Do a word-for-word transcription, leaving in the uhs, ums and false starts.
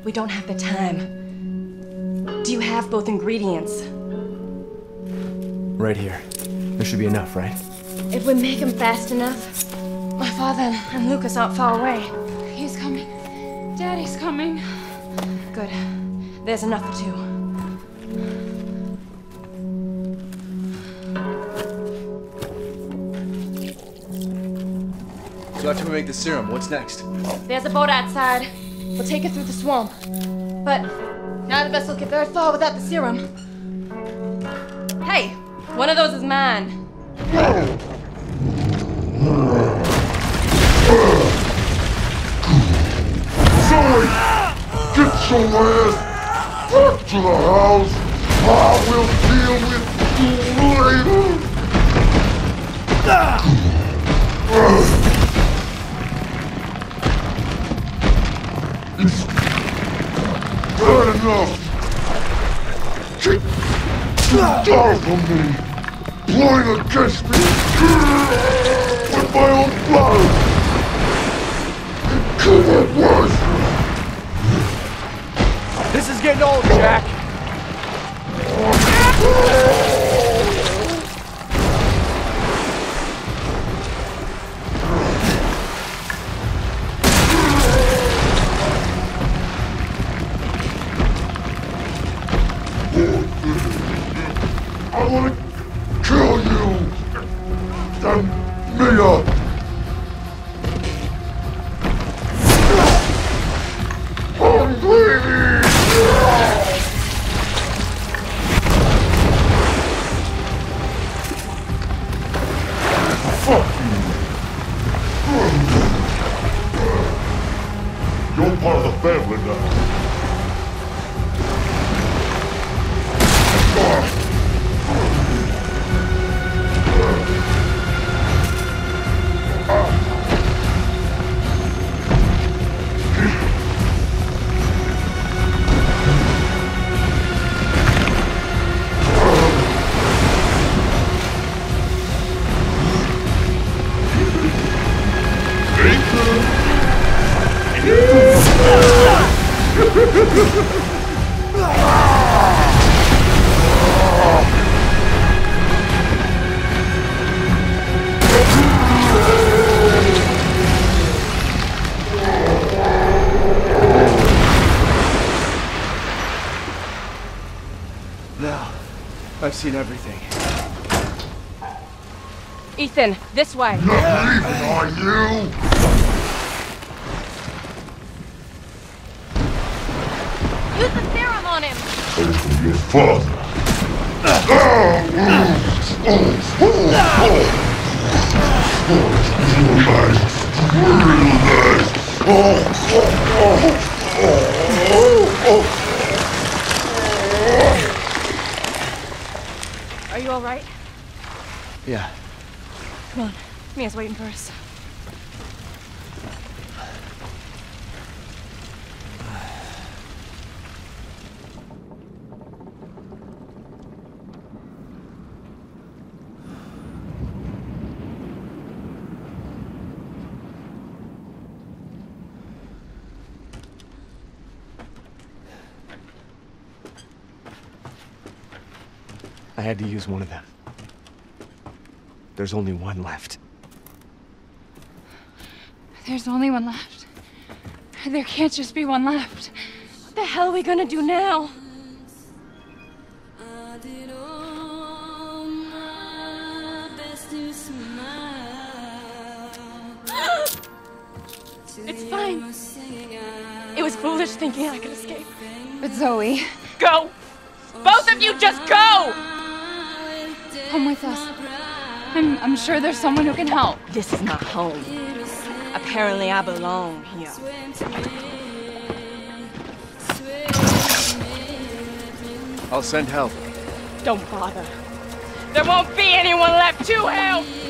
We don't have the time. Do you have both ingredients? Right here. There should be enough, right? If we make him fast enough, my father and Lucas aren't far away. He's coming. Daddy's coming. Good. There's enough for two. So after we make the serum, what's next? There's a boat outside. We'll take it through the swamp. But none of us will get very far without the serum. Hey, one of those is mine. Zoe! Get your ass back to the house! I will deal with you later! It's bad enough! Get down from me! Playing against me with my own blood! It could get worse! This is getting old, Jack! I want to kill you! And Mia! I'm bleeding! Fuck you! You're part of the family now. Now, I've seen everything. Ethan, this way. Not leaving, are you? Use the serum on him. It's from your father. Are you all right? Yeah. Come on. Mia's waiting for us. I had to use one of them. There's only one left. There's only one left. There can't just be one left. What the hell are we gonna do now? It's fine. It was foolish thinking I could escape. But Zoe, Go! Both of you just go! come with us. I'm, I'm sure there's someone who can help. This is not home. Apparently I belong here. I'll send help. Don't bother. There won't be anyone left to help!